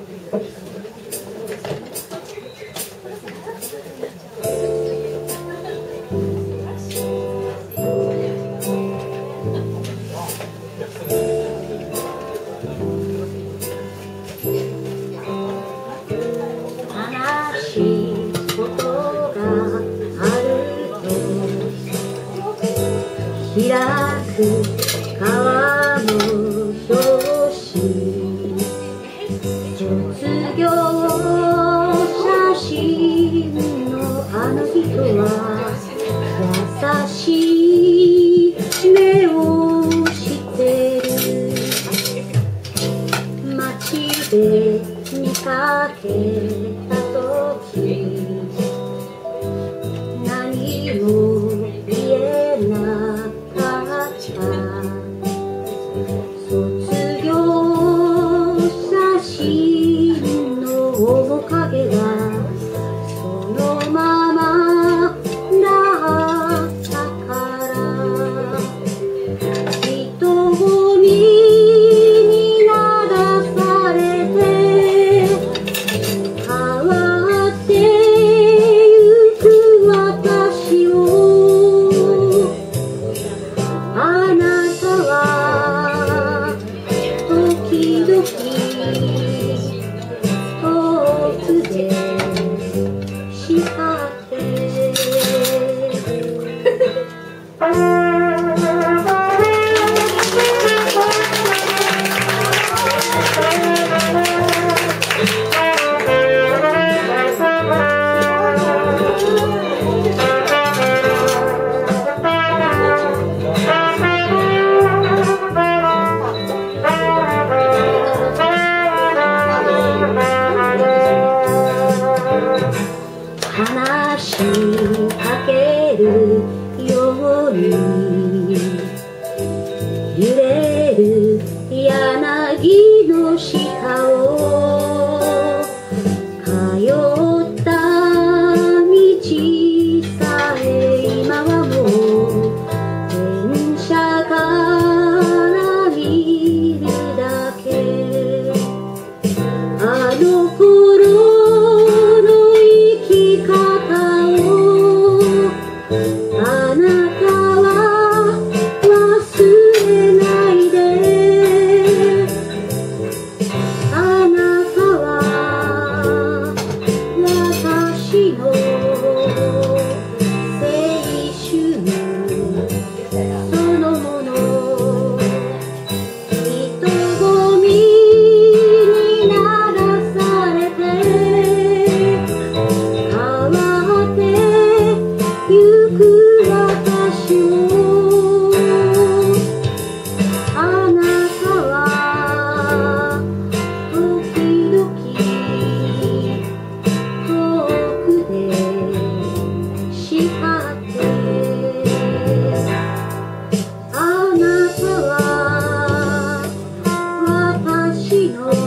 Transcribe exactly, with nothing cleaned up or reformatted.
開く川の表紙、卒業写真のあの人は優しい目をしてる。街で見かけた時何も言えない卒業写真の面影がそのままだったから人混みに流されて変わってゆく私をあなたは時々遠くで叱って話しかけるように揺れる柳の下を通った道さえ今はもう電車から見るだけあの頃あなたは忘れないであなたは私の青春そのもの人混みに流されて変わってゆく私をあなたは時々遠くで叱ってあなたは私の